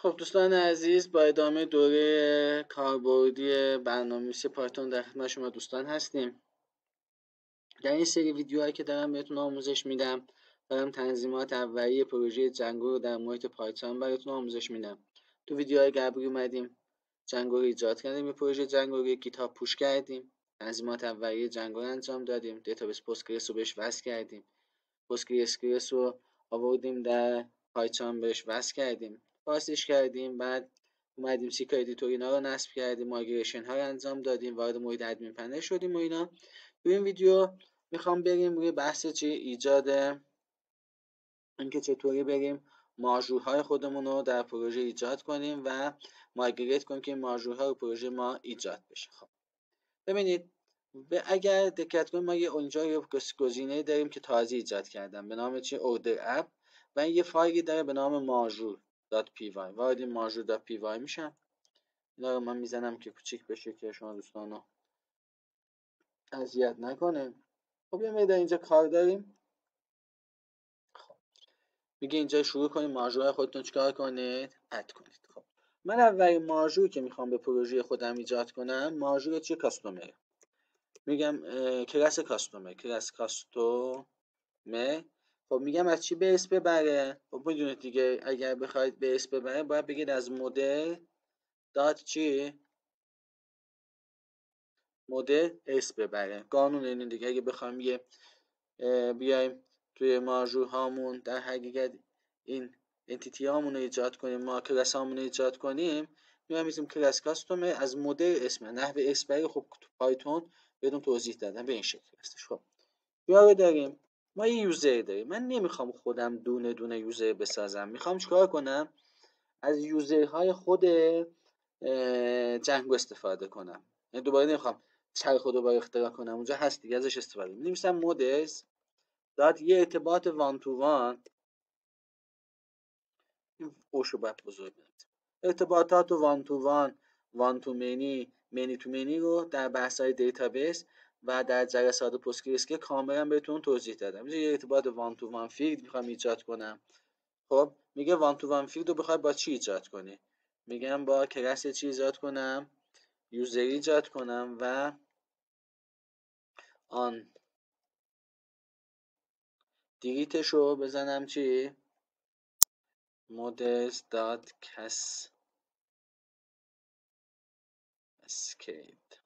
خب دوستان عزیز، با ادامه دوره کاربردی برنامه‌نویسی پایتون در خدمت شما دوستان هستیم. در این سری ویدیوهایی که دارم بهتون آموزش میدم، دارم تنظیمات اولیه پروژه جنگو رو در محیط پایتون براتون آموزش میدم. تو ویدیوهای قبلی اومدیم جنگو رو ایجاد کردیم، پروژه جنگو رو گیتاب پوش کردیم، تنظیمات اولیه جنگو رو انجام دادیم، دیتابیس پوستگرس رو بهش وصل کردیم، پوستگرس رو آوردیم در پایتون بهش وصل کردیم، پاسش کردیم، بعد اومدیم سیکا ادیتور اینا رو نصب کردیم، مایگریشن ها رو انجام دادیم، وارد محیط ادمین پنل شدیم و اینا. تو این ویدیو میخوام بریم روی بحث ایجاد اینکه چطوری بریم ماژورهای خودمون رو در پروژه ایجاد کنیم و مایگریت کنیم که این ماژورها رو پروژه ما ایجاد بشه. خب ببینید، اگر دقت کنیم ما اونجا یه گزینه داریم که تازه ایجاد کردم به نام اوردر اپ و یه فایلی داره به نام ماژور.py. وارد ماژور.py میشم. اینا رو من میزنم که کوچیک بشه که شما دوستانو اذیت نکنه. خب یه مقدار اینجا کار داریم. خب میگه اینجا شروع کنیم ماژور خودتون چیکار کنید؟ اد کنید. خب من اولین ماژور که میخوام به پروژه خودم ایجاد کنم ماژور کاستومر. میگم کلاس کاستومر، کلاس کاستومر. خب میگم از چی بیس ببره؟ خب بدونید دیگه اگر بخواید بیس ببره باید بگید از مدل دات چی؟ مدل اس ببره. قانون اینه دیگه. اگه بخوایم یه بیایم توی ماژور هامون در حقیقت این انتیتی هامون رو ایجاد کنیم، ما کلاس هامون رو ایجاد کنیم، می‌نویسیم کلاس کاستومر از مدل اسم. نحوه اسم خب تو پایتون بدون توضیح دادم به این شکل هستش. خب یا داریم ما یه یوزر داریم. من نمیخوام خودم دونه دونه یوزر بسازم. میخوام چیکار کنم؟ از یوزرهای خود جنگو استفاده کنم. یعنی دوباره نمیخوام چرخ رو دوباره اختراع کنم. اونجا هست دیگه، ازش استفاده کنم. می‌نویسم مودز داد یه ارتباط وان تو وان. این اوشو باید بزرگ بنویسیم. ارتباطات وان تو وان، وان تو منی، منی تو منی رو در بحث‌های دیتابیس و در جلسات پوستگریسکل کاملا بهتون توضیح دادم. یه ارتباط وان تو وان فیلد میخوام ایجاد کنم. خب میگه وان تو وان فیلد رو بخوای با چی ایجاد کنی؟ میگم با کلاس چی ایجاد کنم؟ یوزر ایجاد کنم و آن دیلیتش رو بزنم چی؟ models dot cascade.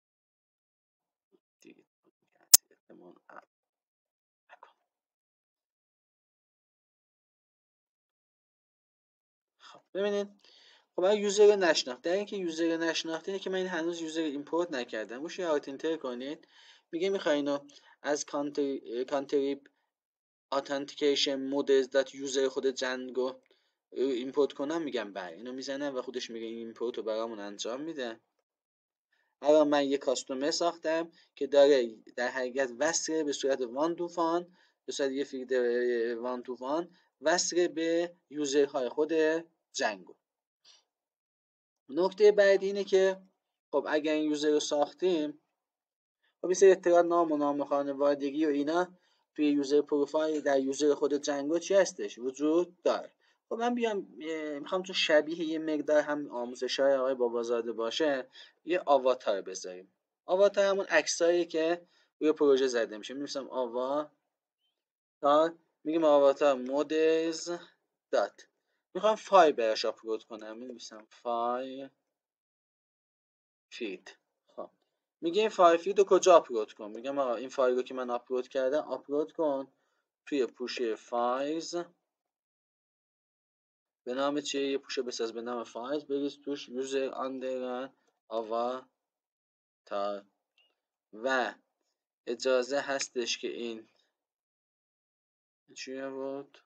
خب ببینید، خب اگه یوزر نشناخت، در اینکه یوزر نشناخته اینه که من هنوز یوزر ایمپورت نکردم. موش یه آتنتر کنید. میگه میخوای اینو از کانتری اتنتیکیشن مودلز دات یوزر خود جنگو ایمپورت کنم. میگم بله. اینو میزنم و خودش میگه این ایمپورت رو برامون انجام میده. الان من یه کاستومر ساختم که داره در حقیقت وصل به صورت وان تو وان، به صورت یه فیلد وان تو وان وصل به یوزرهای خود جنگو. نکته بعدی اینه که خب اگر این یوزر رو ساختیم، خب این اطلاعات نام و نام خانوادگی و اینا توی یوزر پروفایل در یوزر خود جنگو چی هستش؟ وجود داره. خب من بیام میخوام تو شبیه یه مقدار هم آموزش‌های آقای بابازاده باشه، یه آواتار بذاریم. آواتار همون عکسایی که روی پروژه زده میشه. می‌نویسم آواتار، میگیم آواتار مودلز دات. میخوام فایل براش آپلود کنم. می‌نویسم فایل فید. خب میگه این فایل فید رو کجا آپلود کنم؟ میگم آقا این فایل رو که من آپلود کردم آپلود کن توی پوشه فایلز به نام چیه؟ یه پوشه بساز به نام فایلز، بریز توش یوزر آندرلاین آواتار و اجازه هستش که این چیه بود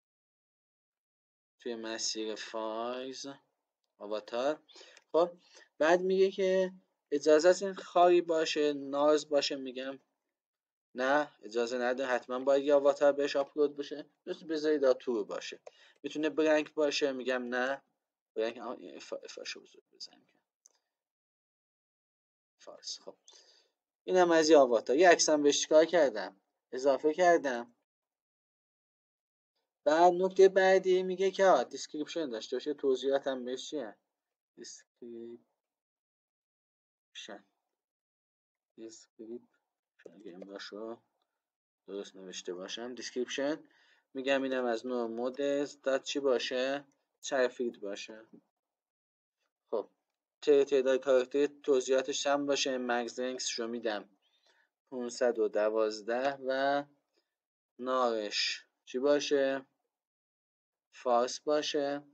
توی مسیر فایلز آواتار. خب بعد میگه که اجازه هست این خالی باشه، ناز باشه. میگم نه، اجازه نده، حتما باید یه آواتار بهش آپلود بشه. مثل بذارید تور باشه. میتونه بلنک باشه. میگم نه، بلنک افاشو بزرگ بزنیم فالس. خب اینم از یه آواتار. یه عکسم بهش چیکار کردم؟ اضافه کردم. بعد نکته بعدی میگه که دیسکریپشن داشته باشه، توضیحات هم بهش چیه؟ دیسکریپشن اگه امراشو درست نوشته باشم، دیسکریپشن میگم اینم از نوع مودز داد چی باشه؟ چرفید باشه. خب تعداد کاراکتر توضیحاتش هم باشه. مکس لنگث رو میدم 512 و نارش چی باشه؟ فاس باشه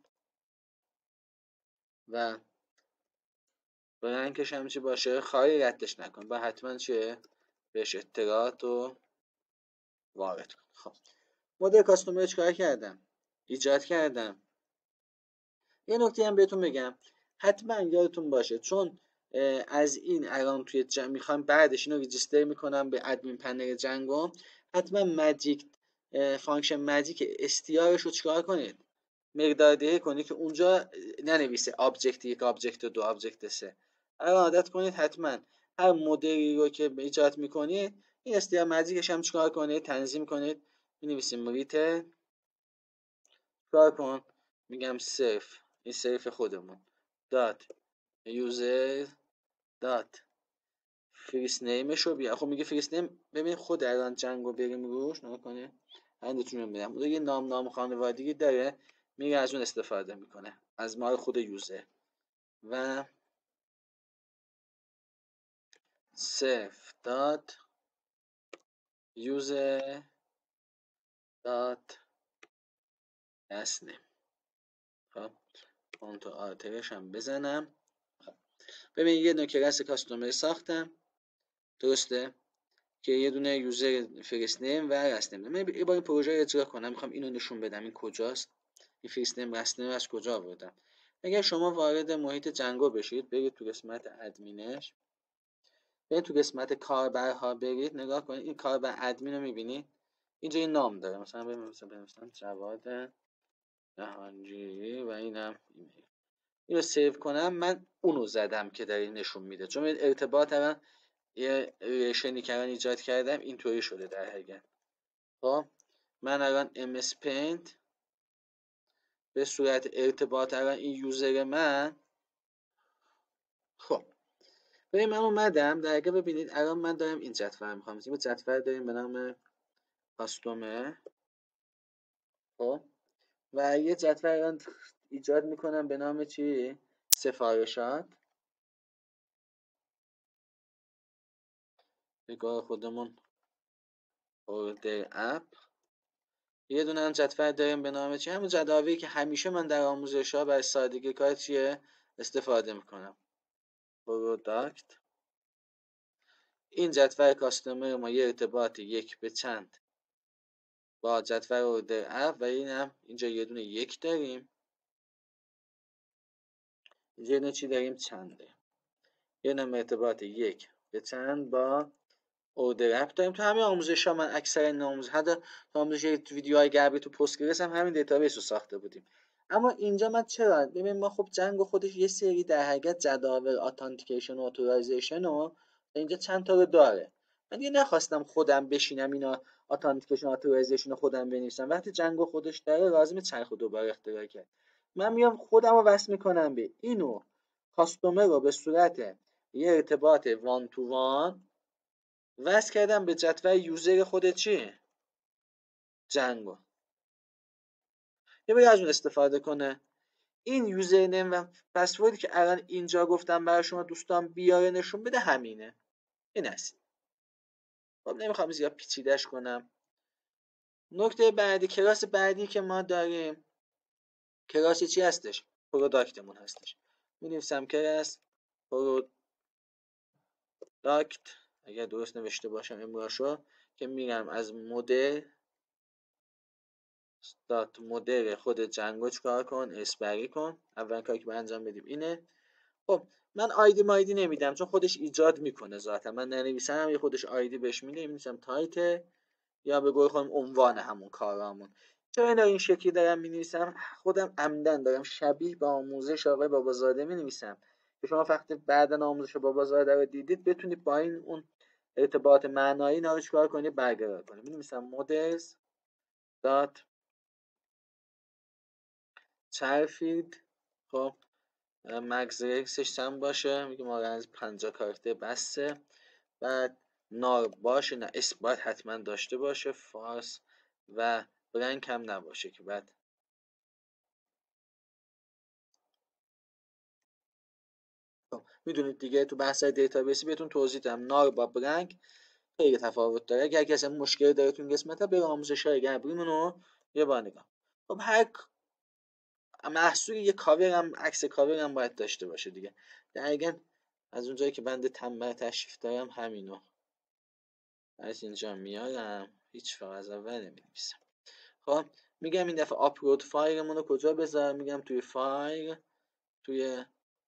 و برنکش هم چی باشه؟ خواهی ردش نکن و حتما چیه؟ بهش اطلاعات رو وارد کن. خب مدل کاستومر چیکار کردم؟ ایجاد کردم. یه نکته هم بهتون بگم، حتما یادتون باشه چون از این الان توی میخوام بعدش اینو ریجیستر میکنم به ادمین پنل جنگو، حتما ماجیک فانکشن ماجیک استیارش رو چیکار کنید؟ مقدار دقیق کنید که اونجا ننویسه آبجکت 1 آبجکت 2 آبجکت 3. الان عادت کنید حتما هر مدلی رو که ایجاد میکنید این استیار ماجیکش هم چیکار کنید؟ تنظیم کنید. می‌نویسیم ریت چیکار کن؟ میگم صرف این صرف خودمون دات یوزر دات فریس نیمش رو بیا. خب میگه فریس نیم، ببین خود الان جنگو بریم روش نگاه کنه هندتون رو میدم اون یه نام خانوادگی داره، میگه از اون استفاده میکنه از مال خود یوزر و صرف دات یوزر دات اسنیم. خب اون تو آرترش هم بزنم. ببین یه نوع کلاس کاستومر ساختم، درسته که یه دونه یوزر فرست نیم و رست نیم. من یه بار این پروژه رو اجرا کنم، میخوام اینو نشون بدم این کجاست، این فرست نیم رست نیم از کجا آوردم. اگر شما وارد محیط جنگو بشید، برید تو قسمت ادمینش، برید تو قسمت کاربرها برید نگاه کنید، این کاربر ادمین رو میبینید اینجا این نام داره، مثلا بنویسم جواد جهانگیری و اینم ایمیل. اینو سیو کنم، من اونو زدم که داره نشون میده، چون ارتباط الان یه ریلیشنی که الان ایجاد کردم اینطوری شده در حقیقت. خب من الان MS Paint به صورت ارتباط الان این یوزر من. خب ببین من اومدم در حقیقت، ببینید الان من دارم این جدول میخوام، این جدول داریم به نام کاستومر. خب و یه جدول الان ایجاد میکنم به نام چی؟ سفارشات. بگاه خودمون اوردر اپ. یه دونه هم جدول داریم به نام چی؟ همون جداولی که همیشه من در آموزش‌ها برای سادگی کار چیه استفاده میکنم، پروداکت. این جدول کاستومر ما یه ارتباط یک به چند با جدول اوردر اپ و این هم اینجا یه دونه یک داریم، اینجا یه دونه چی داریم؟ چنده. یه دونه ارتباط یک به چند با اوردر اپ داریم. تو همین آموزش‌ها من اکثر این آموزش حتی تو آموزش ویدیوهای گربی تو پستگرس هم همین دیتابیس رو ساخته بودیم. اما اینجا من چرا ببین ما خب جنگ خودش یه سری در حقیقت جداول اتانتیکیشن و اتورایزیشن و اینجا چند تا رو داره. من دیگه نخواستم خودم بشینم اینا اتانتیکیشن و اتورایزیشن رو خودم بنویسم، وقتی جنگ خودش داره لازم چرخ و دوباره اختراع کرد. من میام خودم رو وصل میکنم به اینو کاستومر رو به صورت یه ارتباط وان تو وان وصل کردم به جدول یوزر خود چی؟ جنگو. یه بری از اون استفاده کنه. این یوزر نیم و پسوردی که الان اینجا گفتم برای شما دوستان بیاره نشون بده همینه. این است. خب نمیخوام زیاد پیچیدش کنم. نکته بعدی، کلاس بعدی که ما داریم کلاس چی هستش؟ پروداکتمون هستش. می‌نویسم کلاس پروداکت، اگر درست نوشته باشم امراشو، که میگم از مدل مدل خود جنگو چیکار کن؟ اسپری کن. اول کاری که باید انجام بدیم اینه. خب من آیدی مایدی نمیدم چون خودش ایجاد میکنه ذاتا، من ننویسم یه خودش آیدی بهش میده، می‌نویسم تایت یا به قول خودم عنوان همون کارامون. چرا این شکلی دارم می‌نویسم؟ خودم عمدن دارم شبیه به آموزش آقای بابازاده می‌نویسم که شما وقتی بعداً آموزش بابازاده رو دیدید بتونید با این اون ارتباط معنایی اینا رو چیکار کنید؟ برقرار کنید. می‌نویسم models چرفید. خب مگز رکسش چند باشه؟ میگه ما از 50 کاراکتر بسته. بعد نار باشه، نه اثبات حتما داشته باشه، فارس و برنک هم نباشه که بعد میدونید دیگه تو بحث دیتابیسی بهتون توضیح دادم نار با برنک خیلی تفاوت داره. اگر کسی مشکلی داره تو این قسمت به آموزش‌های قبلیمون رو یه بار نگاه. خب هر محصول یه کاور هم عکس کاور هم باید داشته باشه دیگه. دقیقاً از اونجایی که بنده تنبه تشریف دارم همینو از اینجا میارم، هیچ فقط از اول نمی‌نویسم. خب میگم این دفعه آپلود فایلمون رو کجا بذارم؟ میگم توی فایل، توی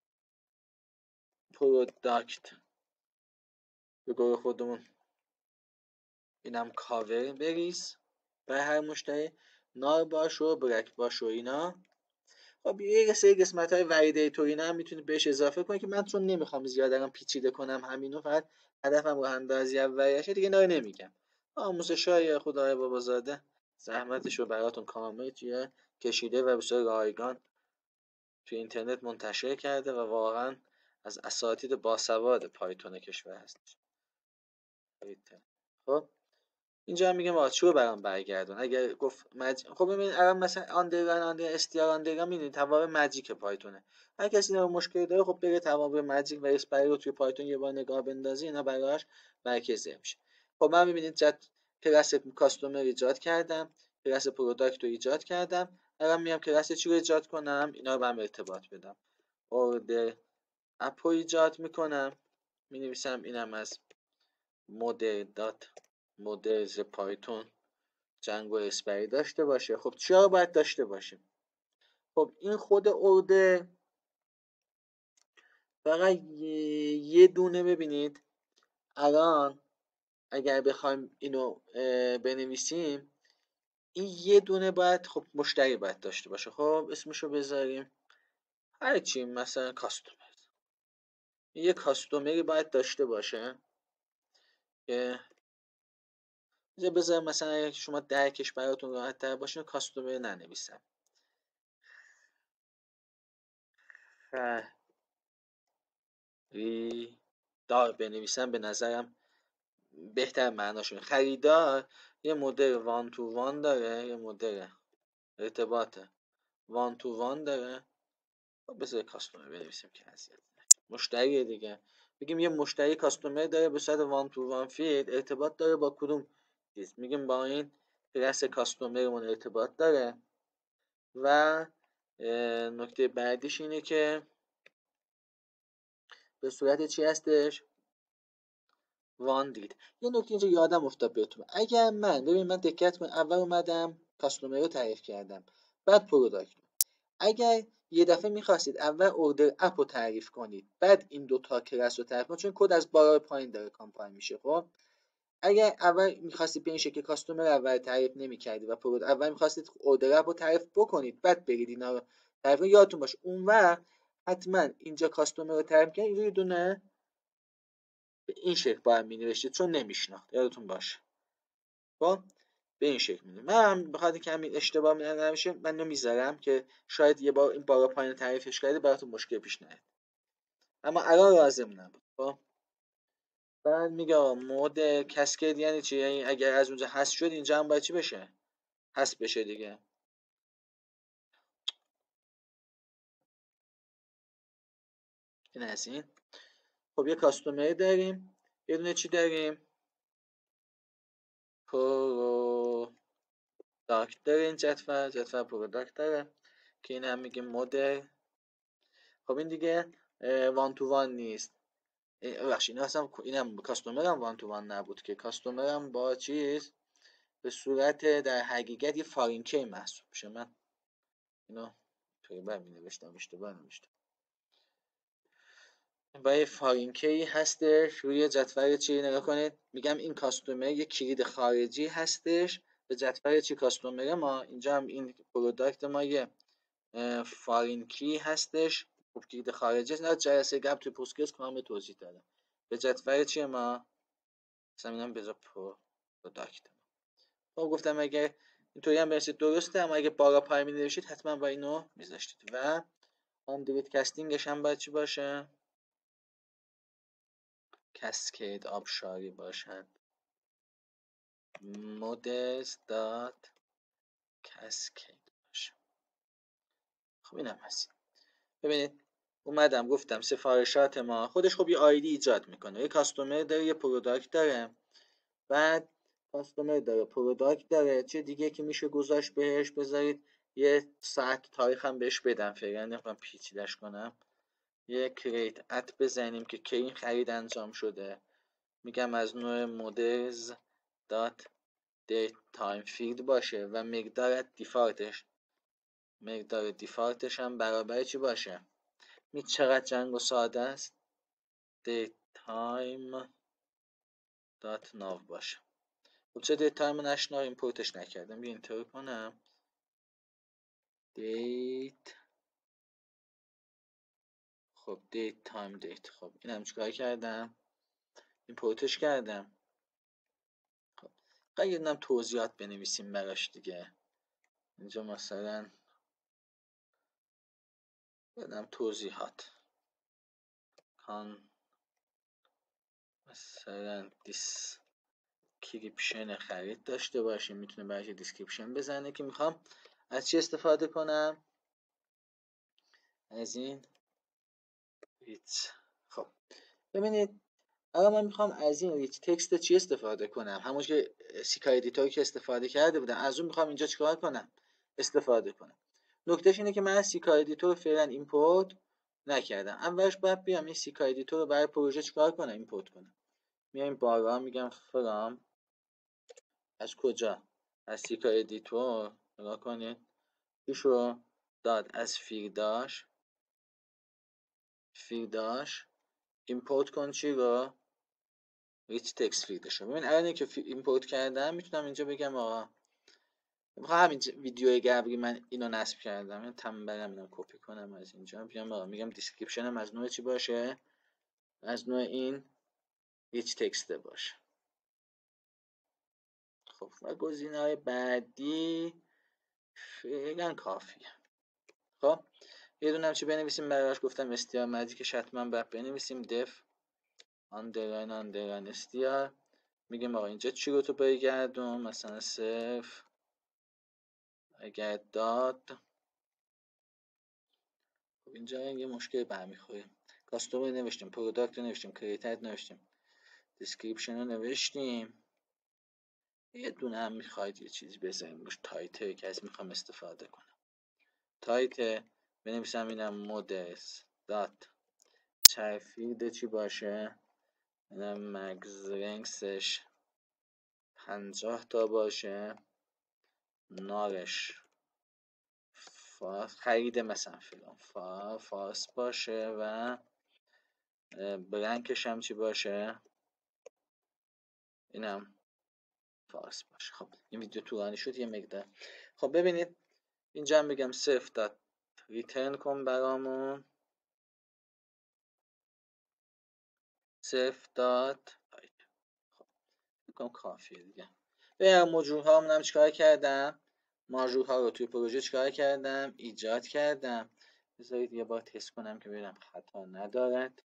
پروداکت، به گروه خودمون اینم کاور بریز برای هر مشتری، نار باش و برک باش و اینا. خب یه سری قسمت های ولیدیتور اینا هم میتونید بهش اضافه کنید که من چون نمیخوام زیاد الان پیچیده کنم همینو، فقط هدفم رو اندازی اولیشه دیگه، اینا رو نمیگم. آموزشای خدای بابازاده زحمتش رو براتون کامل توی کشیده و به صورت رایگان توی اینترنت منتشر کرده و واقعا از اساتید باسواد پایتون کشور هستش. خب اینجا هم میگم آقا چی برام برگردون. اگر گفت خب ببین الان مثلا استیار میدونید توابع ماجیک پایتونه. هر کسی اینا مشکلی داره خب بره توابع ماجیک و اسپری رو توی پایتون یه بار نگاه بندازی، اینا براش مرکزی میشه. خب من ببینید کلاس کاستومر ایجاد کردم، کلاس پروداکت رو ایجاد کردم. الان میام کلاس چی رو ایجاد کنم؟ اینا رو به هم ارتباط بدم. اوردر اپ رو ایجاد میکنم، مینویسم اینم از مودلز پایتون جنگو اسپری داشته باشه. خب چرا باید داشته باشه؟ خب این خود اوردر فقط یه دونه، ببینید الان اگر بخوایم اینو بنویسیم، این یه دونه باید خب مشتری باید داشته باشه. خب اسمشو بذاریم هرچی، مثلا کاستومر. یه کاستومری باید داشته باشه که بذاریم مثلا اگه شما درکش براتون راحت تر باشه کاستومر ننویسم، خریدار بنویسم، به نظرم بهتر معناشون. خریدار یه مدل وان تو وان داره، یه مدل ارتباط وان تو وان داره. خب بذار کاستومر بنویسیم که اذیت نشه. مشتری دیگه بگیم یه مشتری کاستومر داره به صورت وان تو وان فید، ارتباط داره با کدوم چیز؟ میگیم با این کلاس کاستومرمون ارتباط داره. و نکته بعدیش اینه که به صورت چی هستش؟ وان دید. یه نکته اینجا یادم افتاد بهتون، اگر من دقت کن، اول اومدم کاستومر رو تعریف کردم، بعد پروداکت. اگر یه دفعه میخواستید اول اوردر اپ رو تعریف کنید بعد این دوتا کلاس رو تعریف کنید، چون کد از بالا به پایین داره کامپایل میشه. خب اگر اول میخواستید به این شکل کاستومر اول تعریف نمیکردید و اول میخواستید اوردر اپ رو تعریف بکنید بعد برید اینا رو تعریف کنید، یادتون باشه اون وقت حتما اینجا کاستومر رو تعریف کنید، اینجا یه دونه به این شکل باید مینوشتید چون نمیشناخت، یادتون باشه. خب به این شکل میده. من بخاطر اینکه همین اشتباه نمیشه من اینو میذارم که شاید یه بار این بالا پایین تعریفش کرده براتون مشکل پیش نیاد، اما الان لازم نبود. خب بعد میگه مود کسکید یعنی چی؟ یعنی اگر از اونجا حذف شد اینجا هم باید چی بشه؟ حذف بشه دیگه. این از این. خب یه کاستومر داریم، یه دونه چی داریم؟ پروداکت داریم، جدول پروداکت داره که این هم میگه مدل. خب این دیگه وان تو وان نیست. ببخشید اینم کاستومر هم وان تو وان نبود که، کاستومر هم با چیز به صورت در حقیقت یه فارین کی محسوب میشه. من اینو توی بر می نوشتم اشتباه نوشتم. با یه فارین کی هستش روی جدول چی نگاه کنید، میگم این کاستومر یه کلید خارجی هستش به جدول چی کاستومر ما. اینجا هم این پروداکت ما یه فارین کی هستش، خب کلید خارجی است. نه جلسه قبل توی پوسکس کامل توضیح دادم. به جدول چی ما مثلا اینم بذار پروداکت. خب گفتم اگه اینطوری هم برسید درسته، اما اگه بالا پای می نوشید حتما با اینو میذاشتید. و آندروید کاستینگش هم باید چی باشه؟ کسکید آبشاری باشد. مودز دات کسکید باشه. خب اینم هست. ببینید اومدم گفتم سفارشات ما خودش خب یه آیدی ایجاد میکنه. یه کاستومر داره، یه پروداکت داره. بعد کاستومر داره، پروداکت داره، چه دیگه که میشه گذاشت بهش؟ بذارید یه ساعت تاریخ هم بهش بدم، فعلا نمیخوام پیچیدش کنم. یه کریت ات بزنیم که کی این خرید انجام شده. میگم از نوع مودلز دات دیت تایم فیلد باشه و مقدار دیفالتش هم برابر چی باشه؟ می چقدر جنگ و ساده است؟ دیت تایم دات ناو باشه. خب چه دیت تایم نشناو ایمپورتش نکردم، بیا اینطور کنم دیت. خب دیت تایم دیت. خب اینم چیکار کردم؟ ایمپورتش کردم. خب قیدنم توضیحات بنویسیم براش دیگه. اینجا مثلا بدم توضیحات کان مثلا دیسکریپشن خرید داشته باشیم. میتونه براش دیسکریپشن بزنه که میخوام از چی استفاده کنم؟ از این ریچ. خب ببینید الان من میخوام از این ریچ تکست چی استفاده کنم؟ همون که سیکا ادیتور که استفاده کرده بودم، از اون میخوام اینجا چیکار کنم؟ استفاده کنم. نکتهش اینه که من از سیکا ادیتور فعلا ایمپورت نکردم. اولش باید بیام این سیکا ادیتور رو برای پروژه چیکار کنم؟ ایمپورت کنم. میایم بالا میگم فرام از کجا؟ از سیکا ادیتور. نگاه کنید ایشو داد از فیلداش ایمپورت کن چی رو؟ ریچ تکست فیلدش رو. ببین الان که ایمپورت کردم میتونم اینجا بگم آقا میخوام همین ویدیوی قبلی من اینو نصب کردم، من تنبلم اینو کپی کنم از اینجا بیام آقا میگم دیسکریپشنم از نوع چی باشه؟ از نوع این ریچ تکست باشه. خب و گزینه‌های بعدی فعلا کافیه. خب یه دونه هم چی بنویسیم براش؟ گفتم استیار ماجیکش حتما باید بنویسیم دف آندرلاین استیار. میگیم آقا اینجا چی رو تو بگردون؟ مثلا صفر اگر داد. خب اینجا یه مشکل برمیخوریم. کاستومر نوشتیم، پروداکت رو نوشتیم، کریتر نوشتیم، دیسکریپشن رو نوشتیم. یه دونه هم میخواید یه چیزی بزنیم روش، تایتل که از میخوام استفاده کنم. تایتل بنویسم اینم مودلز دات چرفیلد چی باشه؟ اینم مگز رنگسش 50 تا باشه. نارش خرید مثلا فلان فاس باشه و بلنکش هم چی باشه؟ اینم فارس باشه. خب این ویدیو طولانی شد یه مقدار. خب ببینید اینجا هم بگم صفر دات ریترن کن برامون، صفر دات تایپ. خب بکنم کافیه دیگه. ببینم ماژورها هم چیکار کردم؟ ماژورها رو توی پروژه چیکار کردم؟ ایجاد کردم. بذارید یه بار تست کنم که ببینم خطا ندارد.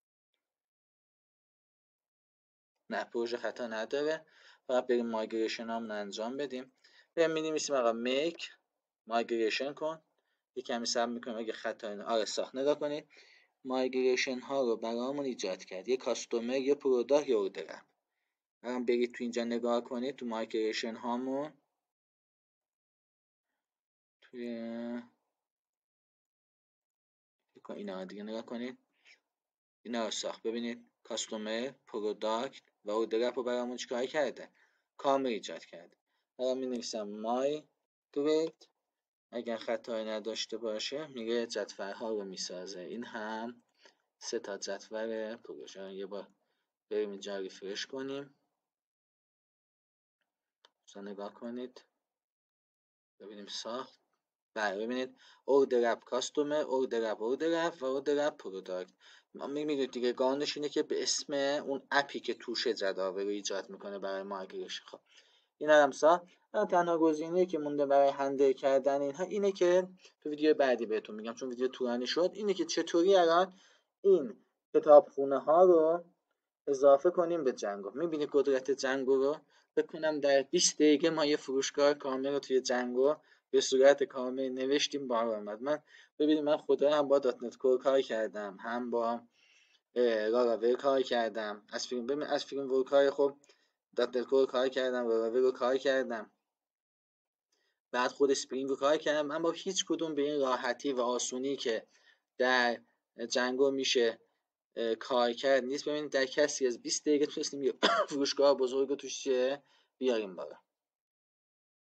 نه پروژه خطا نداره. فقط بریم مایگریشن همون انجام بدیم. بریم می‌نویسیم آقا میک مایگریشن کن. یه کمی صبر میکنیم اگه خطا آره ساخت. نگاه کنید مایگریشن ها رو برامون ایجاد کرد. یه کاستومر، یه پروداکت، یه اوردر. الان برید تو اینجا نگاه کنید تو مایگریشن هامون، توی اینا دیگه نگاه کنید اینا رو ساخت. ببینید کاستومر، پروداکت و اوردر رو برامون چیکار کرده؟ کامل ایجاد کرده. الان می‌نویسم مایگریت. اگر خطایی نداشته باشه میگه جدول ها رو میسازه. این هم 3 تا جدول پروژه. یه بار بریم اینجا ریفرش کنیم. نگاه کنید ببینیم ساخت. بله ببینید اوردر اپ کاستومر، اوردر اپ و اوردر اپ پروداکت. میدونید دیگه قانونش اینه که به اسم اون اپی که توشه جداول رو ایجاد میکنه برای مایگریشن. خب این هم ساخت. تنها گزینه‌ای که مونده برای هندل کردن اینها اینه که تو ویدیو بعدی بهتون میگم چون ویدیو طولانی شد، اینه که چطوری الان این کتابخونه ها رو اضافه کنیم به جنگو. میبینی قدرت جنگو رو؟ بکنم در 20 دقیقه ما یه فروشگاه کامل رو توی جنگو به صورت کامل نوشتیم بار آمد. ببینید من خدا هم با دات نت کور کار کردم، هم با راراول کار کردم، از فیلم ورکای خب دات نت کور کار کردم، راراول رو کار کردم، بعد خود اسپرینگ رو کار کردم. من با هیچ کدوم به این راحتی و آسونی که در جنگو میشه کار کرد نیست. ببینید در کسی از 20 دقیقه تونستیم یه فروشگاه بزرگ رو توش بیاریم بالا.